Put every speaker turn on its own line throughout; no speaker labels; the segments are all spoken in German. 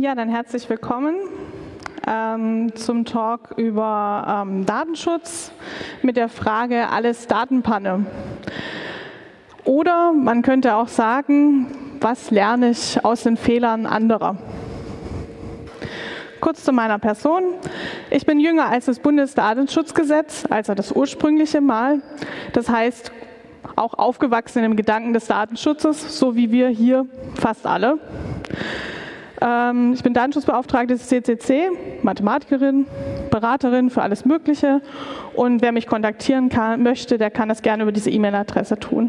Ja, dann herzlich willkommen zum Talk über Datenschutz mit der Frage, alles Datenpanne. Oder man könnte auch sagen, was lerne ich aus den Fehlern anderer? Kurz zu meiner Person. Ich bin jünger als das Bundesdatenschutzgesetz, also das ursprüngliche Mal. Das heißt, auch aufgewachsen im Gedanken des Datenschutzes, so wie wir hier fast alle. Ich bin Datenschutzbeauftragte des CCC, Mathematikerin, Beraterin für alles Mögliche. Und wer mich kontaktieren möchte, der kann das gerne über diese E-Mail-Adresse tun.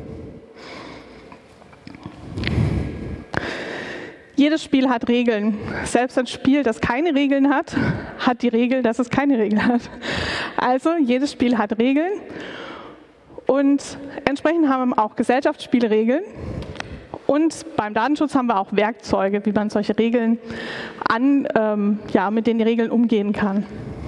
Jedes Spiel hat Regeln. Selbst ein Spiel, das keine Regeln hat, hat die Regel, dass es keine Regeln hat. Also jedes Spiel hat Regeln. Und entsprechend haben wir auch Gesellschaftsspielregeln. Und beim Datenschutz haben wir auch Werkzeuge, wie man solche Regeln mit denen die Regeln umgehen kann.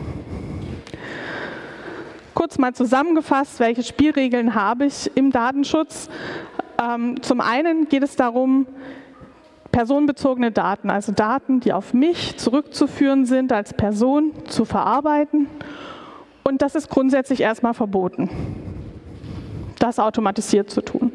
Kurz mal zusammengefasst, welche Spielregeln habe ich im Datenschutz? Zum einen geht es darum, personenbezogene Daten, also Daten, die auf mich zurückzuführen sind, als Person zu verarbeiten. Und das ist grundsätzlich erstmal verboten, das automatisiert zu tun.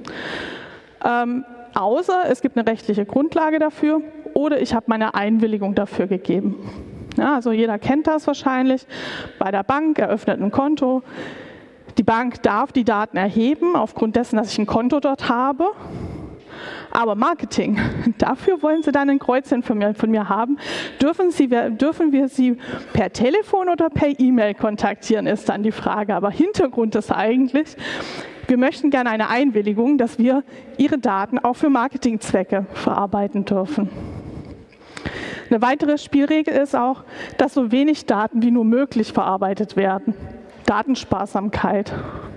Außer es gibt eine rechtliche Grundlage dafür oder ich habe meine Einwilligung dafür gegeben. Ja, also jeder kennt das wahrscheinlich. Bei der Bank eröffnet ein Konto. Die Bank darf die Daten erheben, aufgrund dessen, dass ich ein Konto dort habe. Aber Marketing, dafür wollen Sie dann ein Kreuzchen von mir haben. Dürfen wir Sie per Telefon oder per E-Mail kontaktieren, ist dann die Frage. Aber Hintergrund ist eigentlich, wir möchten gerne eine Einwilligung, dass wir Ihre Daten auch für Marketingzwecke verarbeiten dürfen. Eine weitere Spielregel ist auch, dass so wenig Daten wie nur möglich verarbeitet werden. Datensparsamkeit.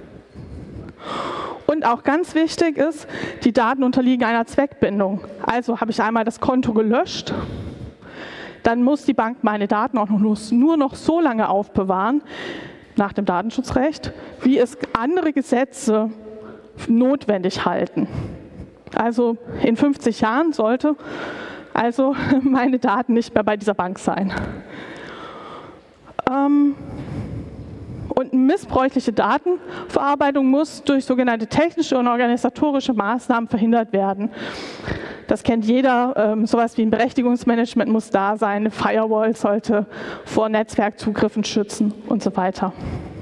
Und auch ganz wichtig ist, die Daten unterliegen einer Zweckbindung. Also habe ich einmal das Konto gelöscht, dann muss die Bank meine Daten auch nur noch so lange aufbewahren, nach dem Datenschutzrecht, wie es andere Gesetze notwendig halten. Also in 50 Jahren sollte also meine Daten nicht mehr bei dieser Bank sein. Und missbräuchliche Datenverarbeitung muss durch sogenannte technische und organisatorische Maßnahmen verhindert werden. Das kennt jeder, sowas wie ein Berechtigungsmanagement muss da sein, eine Firewall sollte vor Netzwerkzugriffen schützen und so weiter.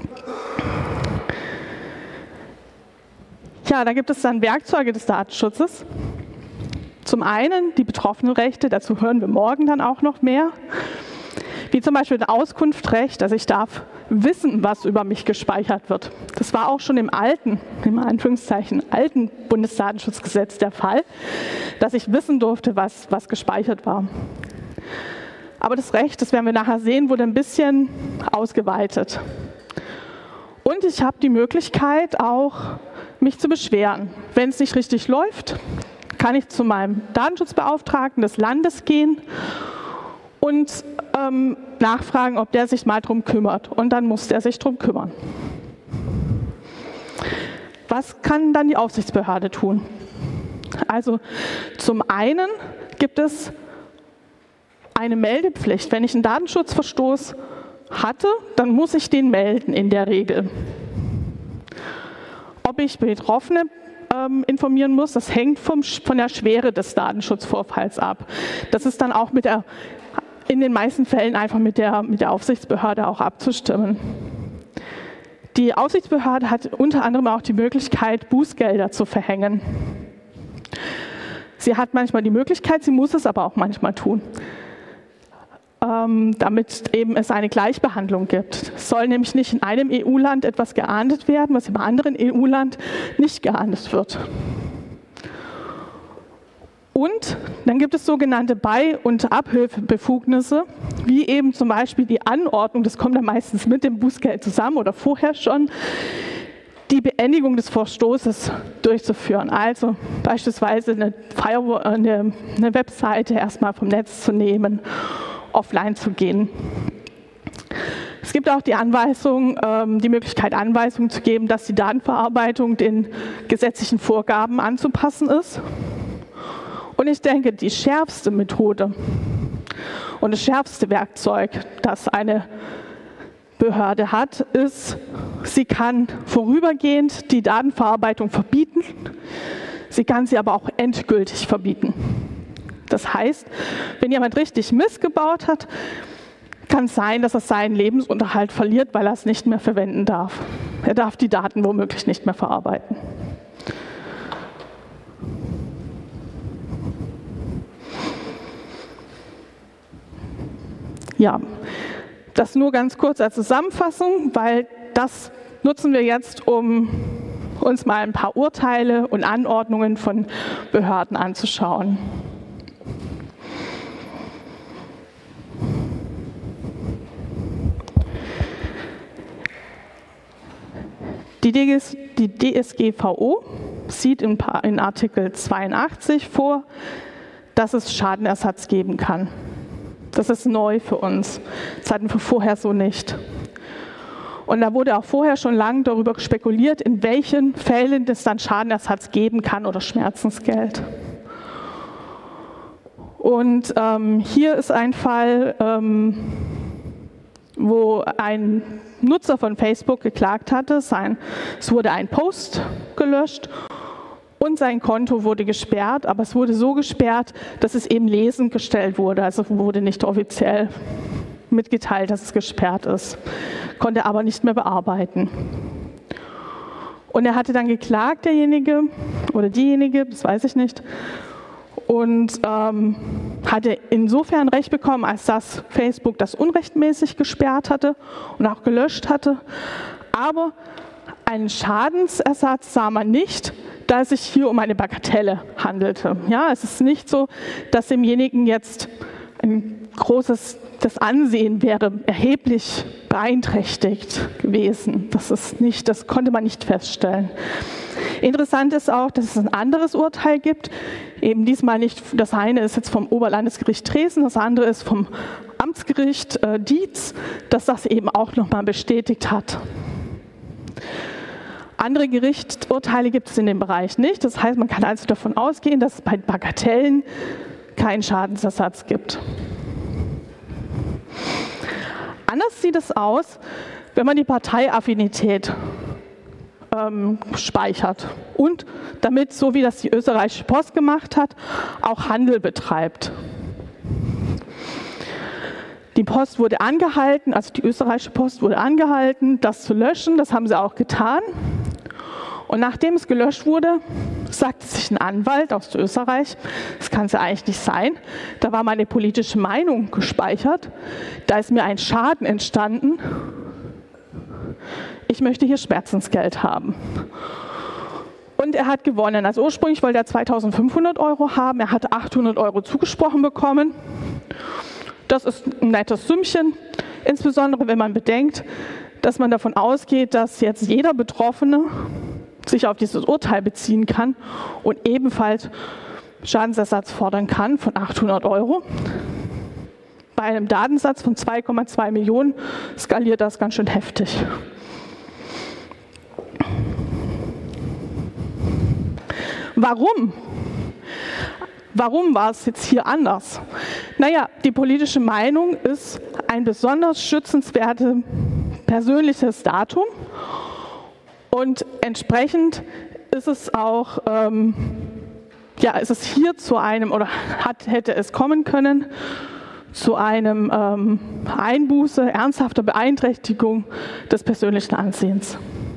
Ja, da gibt es dann Werkzeuge des Datenschutzes. Zum einen die Betroffenenrechte, dazu hören wir morgen dann auch noch mehr. Wie zum Beispiel das Auskunftsrecht, also ich darf wissen, was über mich gespeichert wird. Das war auch schon im alten Bundesdatenschutzgesetz der Fall, dass ich wissen durfte, was gespeichert war. Aber das Recht, das werden wir nachher sehen, wurde ein bisschen ausgeweitet. Und ich habe die Möglichkeit auch, mich zu beschweren. Wenn es nicht richtig läuft, kann ich zu meinem Datenschutzbeauftragten des Landes gehen und nachfragen, ob der sich mal drum kümmert. Und dann muss der sich drum kümmern. Was kann dann die Aufsichtsbehörde tun? Also zum einen gibt es eine Meldepflicht. Wenn ich einen Datenschutzverstoß hatte, dann muss ich den melden in der Regel. Ob ich Betroffene informieren muss, das hängt von der Schwere des Datenschutzvorfalls ab. Das ist dann auch in den meisten Fällen einfach mit der Aufsichtsbehörde auch abzustimmen. Die Aufsichtsbehörde hat unter anderem auch die Möglichkeit, Bußgelder zu verhängen. Sie hat manchmal die Möglichkeit, sie muss es aber auch manchmal tun, damit eben es eine Gleichbehandlung gibt. Es soll nämlich nicht in einem EU-Land etwas geahndet werden, was im anderen EU-Land nicht geahndet wird. Und dann gibt es sogenannte Bei- und Abhilfebefugnisse, wie eben zum Beispiel die Anordnung, das kommt dann meistens mit dem Bußgeld zusammen oder vorher schon, die Beendigung des Verstoßes durchzuführen. Also beispielsweise eine Webseite erstmal vom Netz zu nehmen, offline zu gehen. Es gibt auch die Möglichkeit, Anweisungen zu geben, dass die Datenverarbeitung den gesetzlichen Vorgaben anzupassen ist. Und ich denke, die schärfste Methode, Und das schärfste Werkzeug, das eine Behörde hat, ist, sie kann vorübergehend die Datenverarbeitung verbieten, sie kann sie aber auch endgültig verbieten. Das heißt, wenn jemand richtig Mist gebaut hat, kann es sein, dass er seinen Lebensunterhalt verliert, weil er es nicht mehr verwenden darf. Er darf die Daten womöglich nicht mehr verarbeiten. Ja, das nur ganz kurz als Zusammenfassung, weil das nutzen wir jetzt, um uns mal ein paar Urteile und Anordnungen von Behörden anzuschauen. Die DSGVO sieht in Artikel 82 vor, dass es Schadenersatz geben kann. Das ist neu für uns. Das hatten wir vorher so nicht. Und da wurde auch vorher schon lange darüber spekuliert, in welchen Fällen es dann Schadenersatz geben kann oder Schmerzensgeld. Und hier ist ein Fall, wo ein Nutzer von Facebook geklagt hatte, es wurde ein Post gelöscht und sein Konto wurde gesperrt, aber es wurde so gesperrt, dass es eben lesend gestellt wurde, also wurde nicht offiziell mitgeteilt, dass es gesperrt ist, konnte aber nicht mehr bearbeiten. Und er hatte dann geklagt, derjenige oder diejenige, das weiß ich nicht, und hatte insofern Recht bekommen, als dass Facebook das unrechtmäßig gesperrt hatte und auch gelöscht hatte. Aber einen Schadensersatz sah man nicht, da es sich hier um eine Bagatelle handelte. Ja, es ist nicht so, dass demjenigen jetzt das Ansehen wäre erheblich beeinträchtigt gewesen. Das konnte man nicht feststellen. Interessant ist auch, dass es ein anderes Urteil gibt, eben diesmal nicht, das eine ist jetzt vom Oberlandesgericht Dresden, das andere ist vom Amtsgericht Dietz, das das eben auch nochmal bestätigt hat. Andere Gerichtsurteile gibt es in dem Bereich nicht, das heißt, man kann also davon ausgehen, dass es bei Bagatellen keinen Schadensersatz gibt. Anders sieht es aus, wenn man die Parteiaffinität speichert und damit, so wie das die österreichische Post gemacht hat, auch Handel betreibt. Die Post wurde angehalten, also die österreichische Post wurde angehalten, das zu löschen, das haben sie auch getan. Und nachdem es gelöscht wurde, sagte sich ein Anwalt aus Österreich, das kann es ja eigentlich nicht sein, da war meine politische Meinung gespeichert, da ist mir ein Schaden entstanden, ich möchte hier Schmerzensgeld haben. Und er hat gewonnen. Also ursprünglich wollte er 2.500 € haben, er hat 800 € zugesprochen bekommen. Das ist ein nettes Sümmchen, insbesondere wenn man bedenkt, dass man davon ausgeht, dass jetzt jeder Betroffene sich auf dieses Urteil beziehen kann und ebenfalls Schadensersatz fordern kann von 800 €. Bei einem Datensatz von 2,2 Millionen skaliert das ganz schön heftig. Warum? Warum war es jetzt hier anders? Naja, die politische Meinung ist ein besonders schützenswertes persönliches Datum und entsprechend ist es auch, ist es hier zu einem, oder hätte es kommen können, zu einem Einbuße, ernsthafter Beeinträchtigung des persönlichen Ansehens.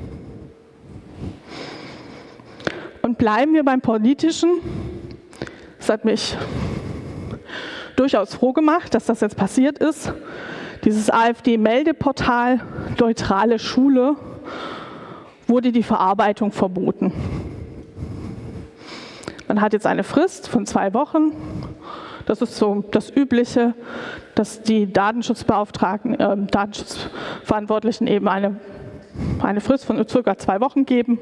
Und bleiben wir beim Politischen. Es hat mich durchaus froh gemacht, dass das jetzt passiert ist. Dieses AfD-Meldeportal Neutrale Schule wurde die Verarbeitung verboten. Man hat jetzt eine Frist von 2 Wochen. Das ist so das Übliche, dass die Datenschutzbeauftragten, Datenschutzverantwortlichen eben eine Frist von ca. 2 Wochen geben.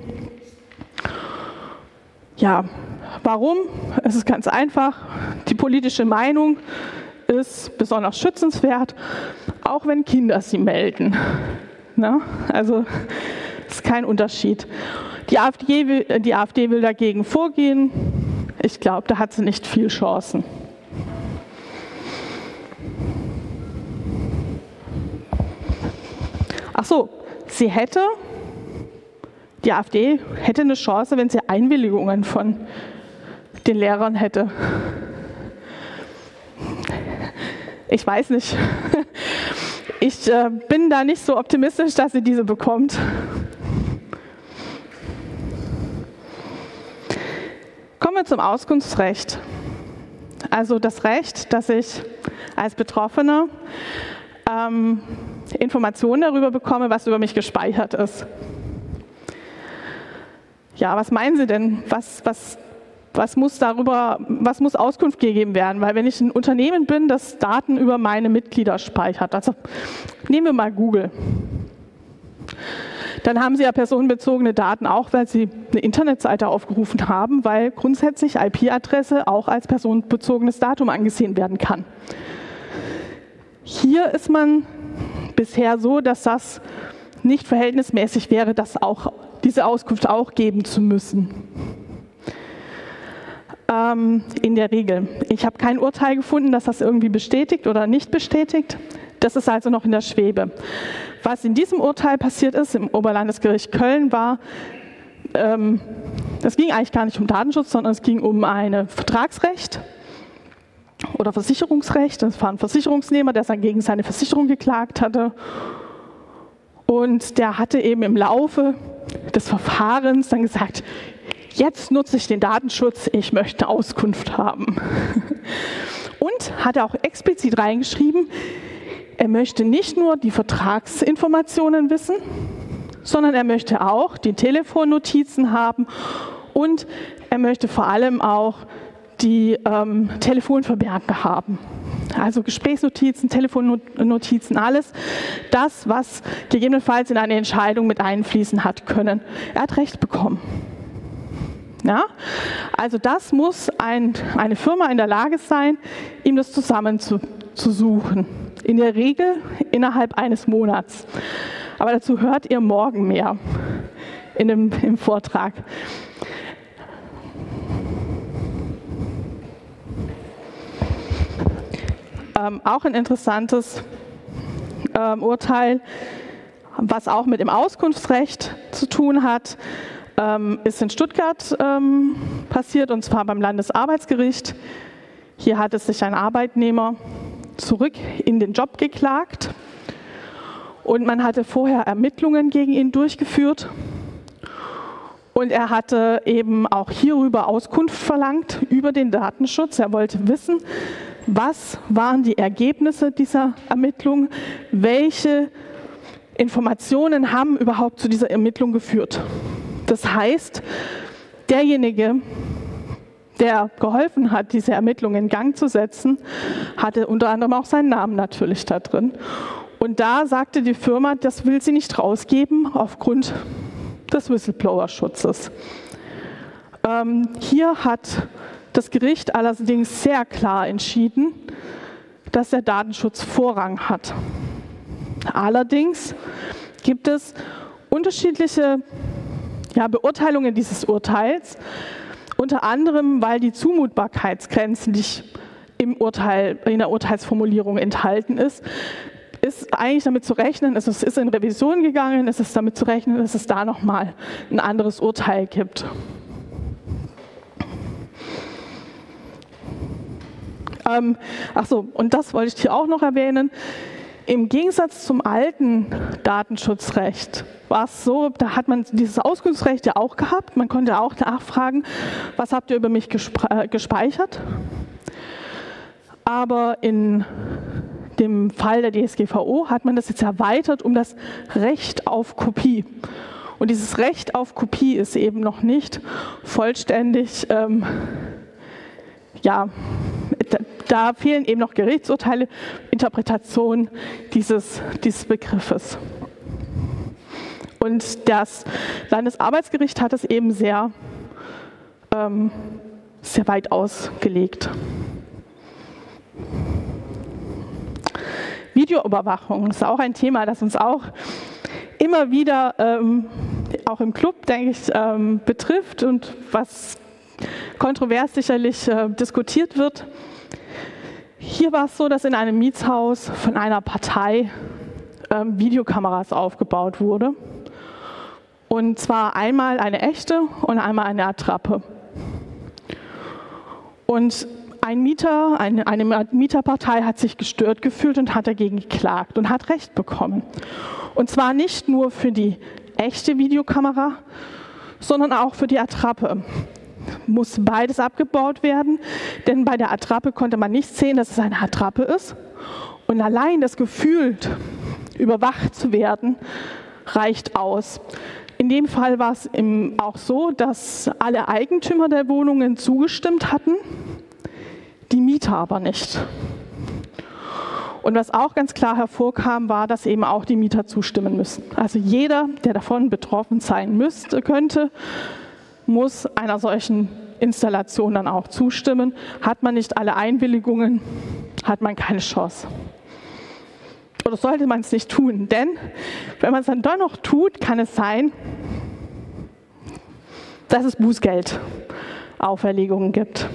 Ja, warum? Es ist ganz einfach. Die politische Meinung ist besonders schützenswert, auch wenn Kinder sie melden. Ne? Also es ist kein Unterschied. Die AfD will dagegen vorgehen. Ich glaube, da hat sie nicht viel Chancen. ach so, die AfD hätte eine Chance, wenn sie Einwilligungen von den Lehrern hätte. Ich weiß nicht. Ich bin da nicht so optimistisch, dass sie diese bekommt. Kommen wir zum Auskunftsrecht. Also das Recht, dass ich als Betroffener Informationen darüber bekomme, was über mich gespeichert ist. Ja, was meinen Sie denn? Was muss Auskunft gegeben werden? Weil wenn ich ein Unternehmen bin, das Daten über meine Mitglieder speichert, also nehmen wir mal Google, dann haben Sie ja personenbezogene Daten auch, weil Sie eine Internetseite aufgerufen haben, weil grundsätzlich IP-Adresse auch als personenbezogenes Datum angesehen werden kann. Hier ist man bisher so, dass das nicht verhältnismäßig wäre, diese Auskunft auch geben zu müssen. In der Regel. Ich habe kein Urteil gefunden, das das irgendwie bestätigt oder nicht bestätigt. Das ist also noch in der Schwebe. Was in diesem Urteil passiert ist, im Oberlandesgericht Köln, war, es ging eigentlich gar nicht um Datenschutz, sondern es ging um ein Vertragsrecht oder Versicherungsrecht. Das war ein Versicherungsnehmer, der gegen seine Versicherung geklagt hatte. Und der hatte eben im Laufe des Verfahrens dann gesagt, jetzt nutze ich den Datenschutz, ich möchte Auskunft haben. Und hat auch explizit reingeschrieben, er möchte nicht nur die Vertragsinformationen wissen, sondern er möchte auch die Telefonnotizen haben und er möchte vor allem auch die Telefonvermerke haben. Also Gesprächsnotizen, Telefonnotizen, alles das, was gegebenenfalls in eine Entscheidung mit einfließen hat können. Er hat Recht bekommen. Ja? Also das muss eine Firma in der Lage sein, ihm das zusammenzusuchen. In der Regel innerhalb eines Monats. Aber dazu hört ihr morgen mehr im Vortrag. Auch ein interessantes Urteil, was auch mit dem Auskunftsrecht zu tun hat, ist in Stuttgart passiert, und zwar beim Landesarbeitsgericht. Hier hat es sich ein Arbeitnehmer zurück in den Job geklagt und man hatte vorher Ermittlungen gegen ihn durchgeführt und er hatte eben auch hierüber Auskunft verlangt, über den Datenschutz. Er wollte wissen, was waren die Ergebnisse dieser Ermittlung, welche Informationen haben überhaupt zu dieser Ermittlung geführt. Das heißt, derjenige, der geholfen hat, diese Ermittlungen in Gang zu setzen, hatte unter anderem auch seinen Namen natürlich da drin. Und da sagte die Firma, das will sie nicht rausgeben aufgrund des Whistleblower-Schutzes. Hier hat das Gericht allerdings sehr klar entschieden, dass der Datenschutz Vorrang hat. Allerdings gibt es unterschiedliche Beurteilungen dieses Urteils, unter anderem, weil die Zumutbarkeitsgrenzen nicht in der Urteilsformulierung enthalten ist eigentlich damit zu rechnen, es ist in Revision gegangen, es ist damit zu rechnen, dass es da nochmal ein anderes Urteil gibt. Und das wollte ich hier auch noch erwähnen. Im Gegensatz zum alten Datenschutzrecht war es so, da hat man dieses Auskunftsrecht ja auch gehabt. Man konnte auch nachfragen, was habt ihr über mich gespeichert? Aber in dem Fall der DSGVO hat man das jetzt erweitert um das Recht auf Kopie. Und dieses Recht auf Kopie ist eben noch nicht vollständig, da fehlen eben noch Gerichtsurteile, Interpretationen dieses Begriffes. Und das Landesarbeitsgericht hat es eben sehr weit ausgelegt. Videoüberwachung ist auch ein Thema, das uns auch immer wieder, auch im Club, denke ich, betrifft und was kontrovers sicherlich diskutiert wird. Hier war es so, dass in einem Mietshaus von einer Partei Videokameras aufgebaut wurde. Und zwar einmal eine echte und einmal eine Attrappe. Und ein Mieter, eine Mieterpartei hat sich gestört gefühlt und hat dagegen geklagt und hat Recht bekommen. Und zwar nicht nur für die echte Videokamera, sondern auch für die Attrappe. Muss beides abgebaut werden, denn bei der Attrappe konnte man nicht sehen, dass es eine Attrappe ist. Und allein das Gefühl, überwacht zu werden, reicht aus. In dem Fall war es auch so, dass alle Eigentümer der Wohnungen zugestimmt hatten, die Mieter aber nicht. Und was auch ganz klar hervorkam, war, dass eben auch die Mieter zustimmen müssen. Also jeder, der davon betroffen sein könnte, muss einer solchen Installation dann auch zustimmen. Hat man nicht alle Einwilligungen, hat man keine Chance. Oder sollte man es nicht tun, denn wenn man es dann doch noch tut, kann es sein, dass es Bußgeldauferlegungen gibt.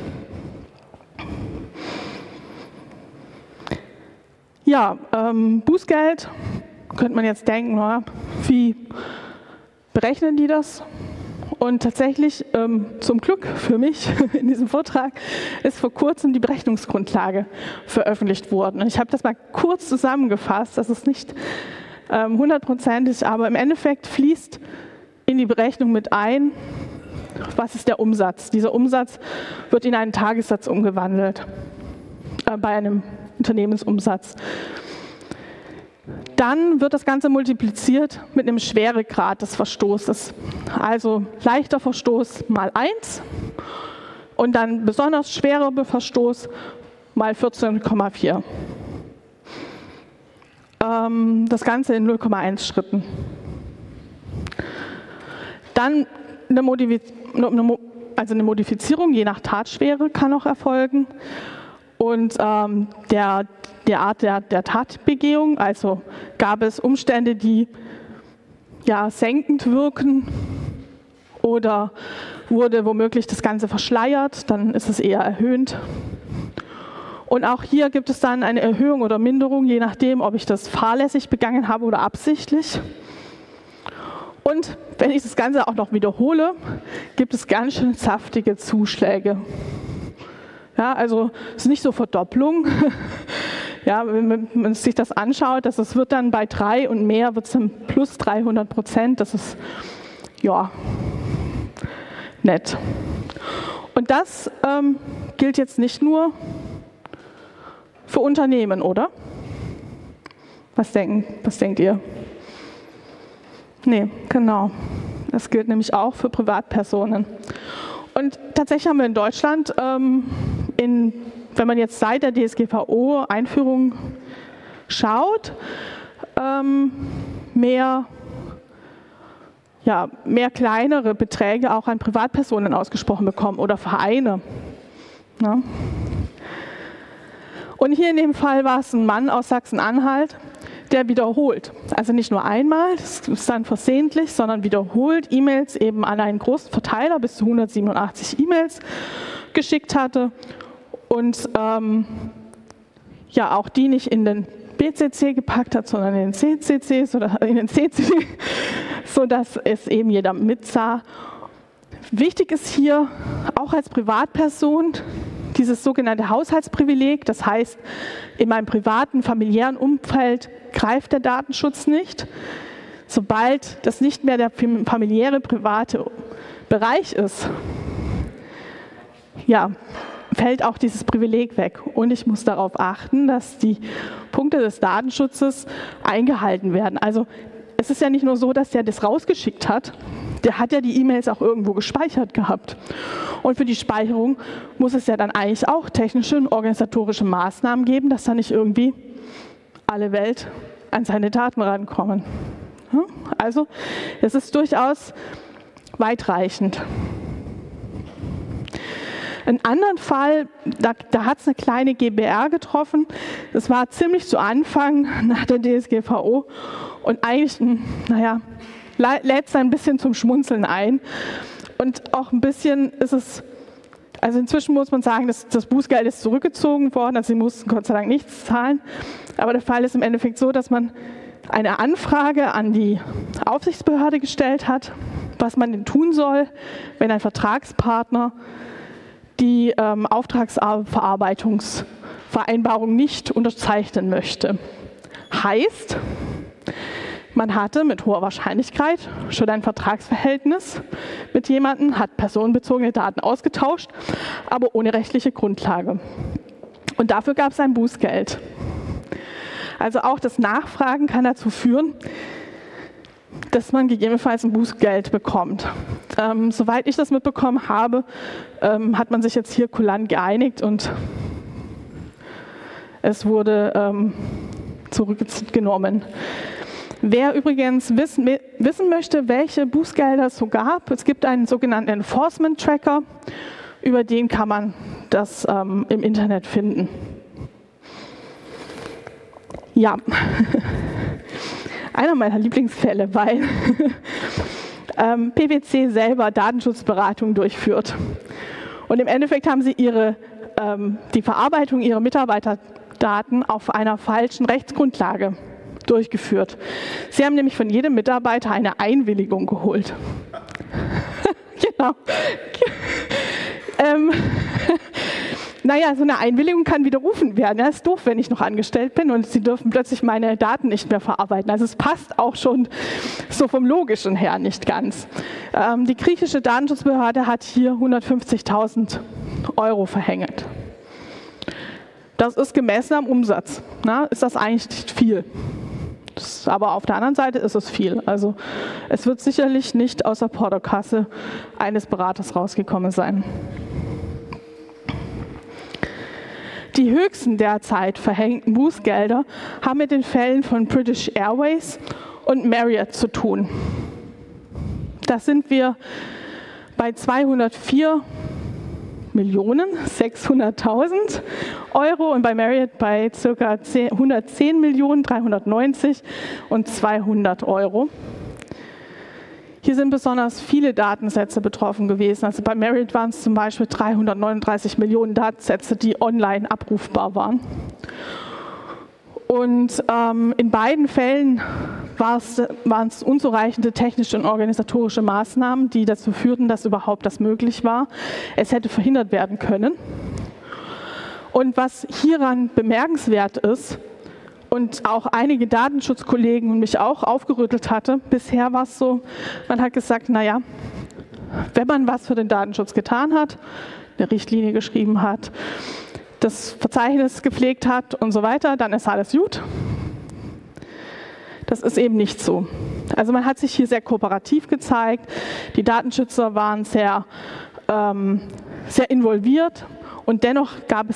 Ja, Bußgeld, könnte man jetzt denken, na, wie berechnen die das? Und tatsächlich, zum Glück für mich in diesem Vortrag, ist vor kurzem die Berechnungsgrundlage veröffentlicht worden. Und ich habe das mal kurz zusammengefasst, das ist nicht 100%ig, aber im Endeffekt fließt in die Berechnung mit ein, was ist der Umsatz. Dieser Umsatz wird in einen Tagessatz umgewandelt, bei einem Unternehmensumsatz. Dann wird das Ganze multipliziert mit einem Schweregrad des Verstoßes. Also leichter Verstoß mal 1 und dann besonders schwerer Verstoß mal 14,4. Das Ganze in 0,1 Schritten. Dann eine Modifizierung je nach Tatschwere kann auch erfolgen. Und der Art der Tatbegehung, also gab es Umstände, die ja senkend wirken oder wurde womöglich das Ganze verschleiert, dann ist es eher erhöhend. Und auch hier gibt es dann eine Erhöhung oder Minderung, je nachdem, ob ich das fahrlässig begangen habe oder absichtlich. Und wenn ich das Ganze auch noch wiederhole, gibt es ganz schön saftige Zuschläge. Ja, also es ist nicht so Verdopplung. Ja, wenn man sich das anschaut, das wird dann bei 3 und mehr wird es dann plus 300%. Das ist ja nett. Und das gilt jetzt nicht nur für Unternehmen, oder? Was denkt ihr? Nee, genau. Das gilt nämlich auch für Privatpersonen. Und tatsächlich haben wir in Deutschland, wenn man jetzt seit der DSGVO-Einführung schaut, mehr kleinere Beträge auch an Privatpersonen ausgesprochen bekommen oder Vereine. Ja. Und hier in dem Fall war es ein Mann aus Sachsen-Anhalt, der wiederholt, also nicht nur einmal, das ist dann versehentlich, sondern wiederholt E-Mails eben an einen großen Verteiler, bis zu 187 E-Mails geschickt hatte und ja auch die nicht in den BCC gepackt hat, sondern in den CCC, sodass es eben jeder mitsah. Wichtig ist hier auch als Privatperson dieses sogenannte Haushaltsprivileg, das heißt, in meinem privaten, familiären Umfeld greift der Datenschutz nicht. Sobald das nicht mehr der familiäre, private Bereich ist, ja, fällt auch dieses Privileg weg. Und ich muss darauf achten, dass die Punkte des Datenschutzes eingehalten werden. Also es ist ja nicht nur so, dass der das rausgeschickt hat, der hat ja die E-Mails auch irgendwo gespeichert gehabt. Und für die Speicherung muss es ja dann eigentlich auch technische und organisatorische Maßnahmen geben, dass da nicht irgendwie alle Welt an seine Daten rankommen. Also es ist durchaus weitreichend. Einen anderen Fall, da hat es eine kleine GbR getroffen, das war ziemlich zu Anfang nach der DSGVO und eigentlich, naja, lädt es ein bisschen zum Schmunzeln ein und auch ein bisschen ist es, also inzwischen muss man sagen, das Bußgeld ist zurückgezogen worden, also sie mussten Gott sei Dank nichts zahlen, aber der Fall ist im Endeffekt so, dass man eine Anfrage an die Aufsichtsbehörde gestellt hat, was man denn tun soll, wenn ein Vertragspartner die Auftragsverarbeitungsvereinbarung nicht unterzeichnen möchte. Heißt, man hatte mit hoher Wahrscheinlichkeit schon ein Vertragsverhältnis mit jemandem, hat personenbezogene Daten ausgetauscht, aber ohne rechtliche Grundlage. Und dafür gab es ein Bußgeld. Also auch das Nachfragen kann dazu führen, dass man gegebenenfalls ein Bußgeld bekommt. Soweit ich das mitbekommen habe, hat man sich jetzt hier kulant geeinigt und es wurde zurückgenommen. Wer übrigens wissen möchte, welche Bußgelder es so gab, es gibt einen sogenannten Enforcement Tracker, über den kann man das im Internet finden. Ja, einer meiner Lieblingsfälle, weil PwC selber Datenschutzberatung durchführt. Und im Endeffekt haben sie die Verarbeitung ihrer Mitarbeiterdaten auf einer falschen Rechtsgrundlage durchgeführt. Sie haben nämlich von jedem Mitarbeiter eine Einwilligung geholt. Genau. Naja, so eine Einwilligung kann widerrufen werden. Das ist doof, wenn ich noch angestellt bin und Sie dürfen plötzlich meine Daten nicht mehr verarbeiten. Also es passt auch schon so vom Logischen her nicht ganz. Die griechische Datenschutzbehörde hat hier 150.000 € verhängt. Das ist gemessen am Umsatz. Na, ist das eigentlich nicht viel? Aber auf der anderen Seite ist es viel. Also es wird sicherlich nicht aus der Portokasse eines Beraters rausgekommen sein. Die höchsten derzeit verhängten Bußgelder haben mit den Fällen von British Airways und Marriott zu tun. Da sind wir bei 204.600.000 € und bei Marriott bei ca. 110.390.000 und 200 €. Hier sind besonders viele Datensätze betroffen gewesen. Also bei Marriott waren es zum Beispiel 339 Millionen Datensätze, die online abrufbar waren. Und in beiden Fällen waren es unzureichende technische und organisatorische Maßnahmen, die dazu führten, dass überhaupt das möglich war. Es hätte verhindert werden können. Und was hieran bemerkenswert ist und auch einige Datenschutzkollegen und mich auch aufgerüttelt hatte, bisher war es so, man hat gesagt, naja, wenn man was für den Datenschutz getan hat, eine Richtlinie geschrieben hat, das Verzeichnis gepflegt hat und so weiter, dann ist alles gut. Das ist eben nicht so. Also man hat sich hier sehr kooperativ gezeigt, die Datenschützer waren sehr involviert und dennoch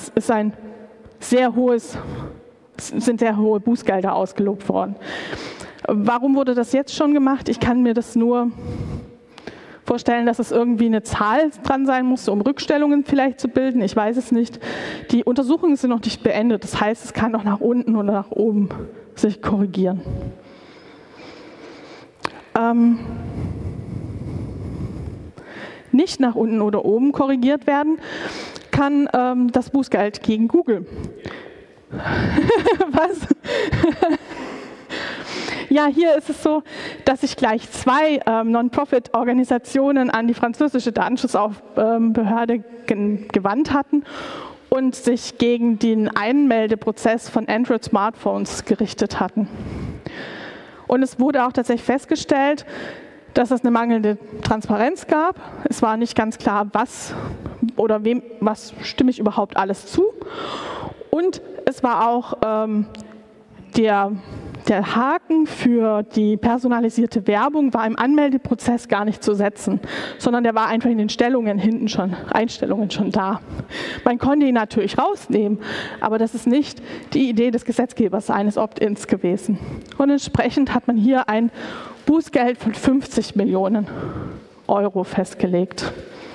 sind sehr hohe Bußgelder ausgelobt worden. Warum wurde das jetzt schon gemacht? Ich kann mir das nur vorstellen, dass es irgendwie eine Zahl dran sein musste, um Rückstellungen vielleicht zu bilden. Ich weiß es nicht. Die Untersuchungen sind noch nicht beendet. Das heißt, es kann auch nach unten oder nach oben sich korrigieren. Nicht nach unten oder oben korrigiert werden kann das Bußgeld gegen Google. Was? Ja, hier ist es so, dass sich gleich zwei Non-Profit-Organisationen an die französische Datenschutzbehörde gewandt hatten und sich gegen den Einmeldeprozess von Android-Smartphones gerichtet hatten. Und es wurde auch tatsächlich festgestellt, dass es eine mangelnde Transparenz gab. Es war nicht ganz klar, was stimme ich überhaupt alles zu. Und es war auch der Haken für die personalisierte Werbung war im Anmeldeprozess gar nicht zu setzen, sondern der war einfach in den Einstellungen schon da. Man konnte ihn natürlich rausnehmen, aber das ist nicht die Idee des Gesetzgebers eines Opt-ins gewesen. Und entsprechend hat man hier ein Bußgeld von 50 Millionen € festgelegt.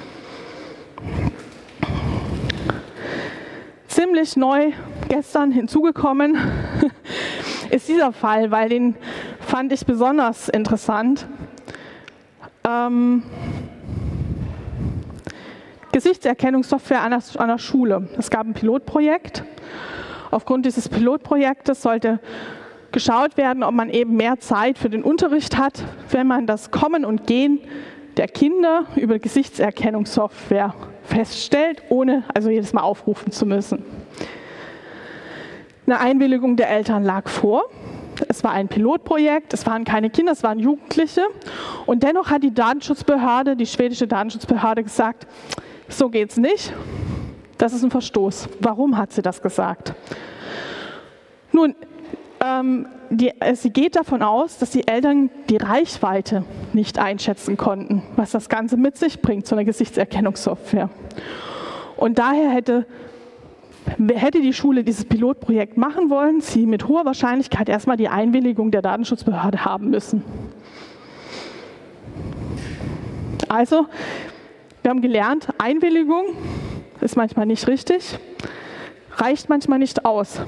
Ziemlich neu gestern hinzugekommen ist dieser Fall, weil den fand ich besonders interessant. Gesichtserkennungssoftware an einer Schule. Es gab ein Pilotprojekt. Aufgrund dieses Pilotprojektes sollte geschaut werden, ob man eben mehr Zeit für den Unterricht hat, wenn man das Kommen und Gehen der Kinder über Gesichtserkennungssoftware feststellt, ohne also jedes Mal aufrufen zu müssen. Eine Einwilligung der Eltern lag vor. Es war ein Pilotprojekt, es waren keine Kinder, es waren Jugendliche. Und dennoch hat die Datenschutzbehörde, die schwedische Datenschutzbehörde gesagt, so geht's nicht, das ist ein Verstoß. Warum hat sie das gesagt? Nun, sie geht davon aus, dass die Eltern die Reichweite nicht einschätzen konnten, was das Ganze mit sich bringt, so eine Gesichtserkennungssoftware. Und daher hätte die Schule dieses Pilotprojekt machen wollen, sie mit hoher Wahrscheinlichkeit erstmal die Einwilligung der Datenschutzbehörde haben müssen. Also, wir haben gelernt, Einwilligung ist manchmal nicht richtig, reicht manchmal nicht aus.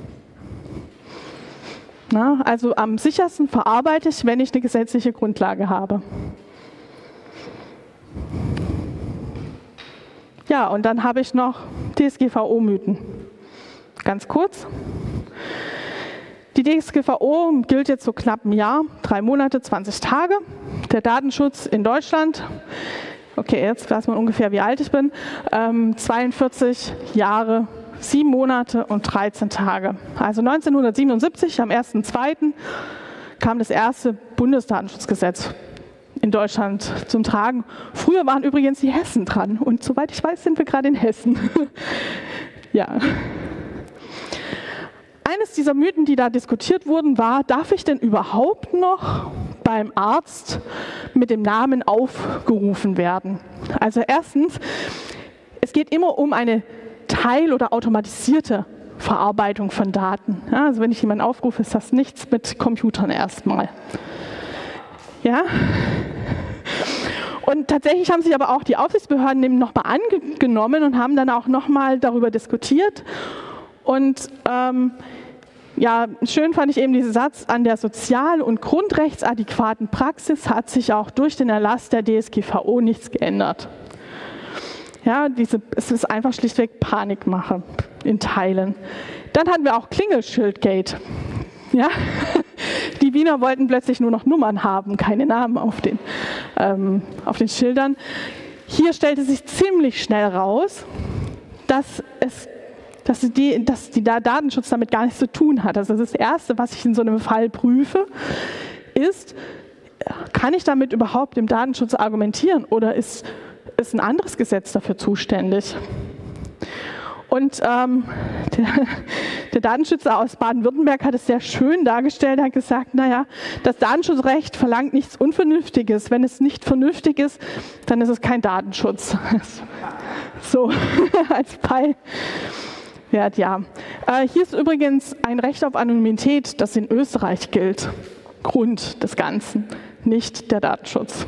Also am sichersten verarbeite ich, wenn ich eine gesetzliche Grundlage habe. Ja, und dann habe ich noch DSGVO-Mythen. Ganz kurz. Die DSGVO gilt jetzt so knapp ein Jahr, 3 Monate, 20 Tage. Der Datenschutz in Deutschland, okay, jetzt weiß man ungefähr, wie alt ich bin, 42 Jahre, 7 Monate und 13 Tage. Also 1977, am 1.2. kam das erste Bundesdatenschutzgesetz in Deutschland zum Tragen. Früher waren übrigens die Hessen dran und soweit ich weiß, sind wir gerade in Hessen. Ja. Eines dieser Mythen, die da diskutiert wurden, war, darf ich denn überhaupt noch beim Arzt mit dem Namen aufgerufen werden? Also erstens, es geht immer um eine teil- oder automatisierte Verarbeitung von Daten. Ja, also wenn ich jemanden aufrufe, ist das nichts mit Computern erstmal. Ja? Und tatsächlich haben sich aber auch die Aufsichtsbehörden eben nochmal angenommen und haben dann auch nochmal darüber diskutiert. Und ja, schön fand ich eben diesen Satz, an der sozial- und grundrechtsadäquaten Praxis hat sich auch durch den Erlass der DSGVO nichts geändert. Ja, es ist einfach schlichtweg Panikmache in Teilen. Dann hatten wir auch Klingelschildgate. Ja? Die Wiener wollten plötzlich nur noch Nummern haben, keine Namen auf den Schildern. Hier stellte sich ziemlich schnell raus, dass der Datenschutz damit gar nichts zu tun hat. Also das Erste, was ich in so einem Fall prüfe, ist, kann ich damit überhaupt im Datenschutz argumentieren oder ist ein anderes Gesetz dafür zuständig? Und der Datenschützer aus Baden-Württemberg hat es sehr schön dargestellt, er hat gesagt, naja, das Datenschutzrecht verlangt nichts Unvernünftiges. Wenn es nicht vernünftig ist, dann ist es kein Datenschutz. So, als Bei. Ja. Hier ist übrigens ein Recht auf Anonymität, das in Österreich gilt. Grund des Ganzen, nicht der Datenschutz.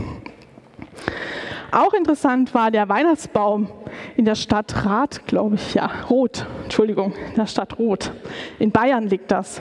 Auch interessant war der Weihnachtsbaum in der Stadt Rath, glaube ich, ja, Roth, Entschuldigung, in der Stadt Roth. In Bayern liegt das.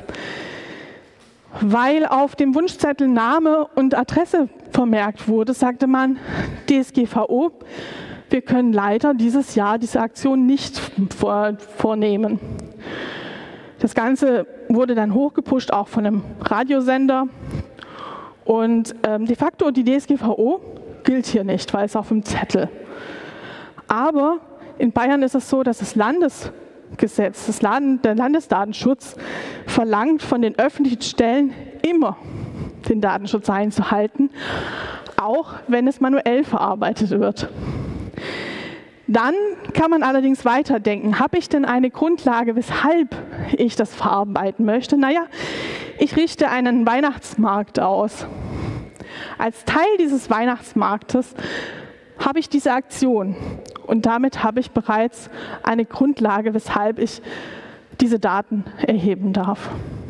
Weil auf dem Wunschzettel Name und Adresse vermerkt wurde, sagte man, DSGVO, wir können leider dieses Jahr diese Aktion nicht vornehmen. Das Ganze wurde dann hochgepusht, auch von einem Radiosender. Und de facto die DSGVO gilt hier nicht, weil es auf dem Zettel. Aber in Bayern ist es so, dass das Landesgesetz, der Landesdatenschutz verlangt von den öffentlichen Stellen immer den Datenschutz einzuhalten, auch wenn es manuell verarbeitet wird. Dann kann man allerdings weiterdenken. Habe ich denn eine Grundlage, weshalb ich das verarbeiten möchte? Naja, ich richte einen Weihnachtsmarkt aus. Als Teil dieses Weihnachtsmarktes habe ich diese Aktion und damit habe ich bereits eine Grundlage, weshalb ich diese Daten erheben darf.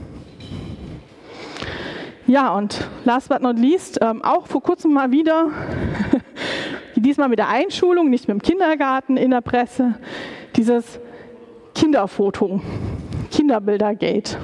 Ja, und last but not least, auch vor kurzem mal wieder, diesmal mit der Einschulung, nicht mit dem Kindergarten in der Presse, dieses Kinderfoto, Kinderbildergate.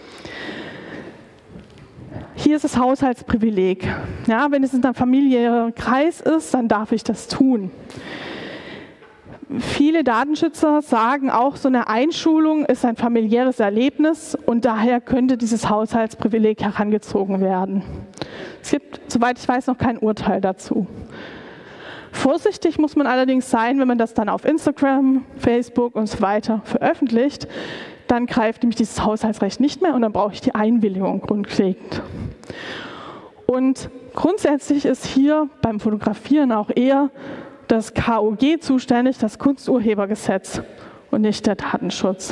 Hier ist das Haushaltsprivileg. Ja, wenn es in einem familiären Kreis ist, dann darf ich das tun. Viele Datenschützer sagen auch, so eine Einschulung ist ein familiäres Erlebnis und daher könnte dieses Haushaltsprivileg herangezogen werden. Es gibt, soweit ich weiß, noch kein Urteil dazu. Vorsichtig muss man allerdings sein, wenn man das dann auf Instagram, Facebook und so weiter veröffentlicht, dann greift nämlich dieses Haushaltsrecht nicht mehr und dann brauche ich die Einwilligung grundlegend. Und grundsätzlich ist hier beim Fotografieren auch eher das KUG zuständig, das Kunsturhebergesetz und nicht der Datenschutz.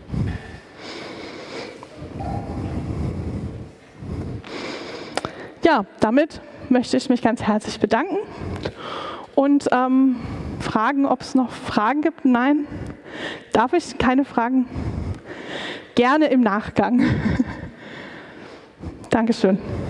Ja, damit möchte ich mich ganz herzlich bedanken und fragen, ob es noch Fragen gibt. Nein? Darf ich keine Fragen? Gerne im Nachgang. Dankeschön.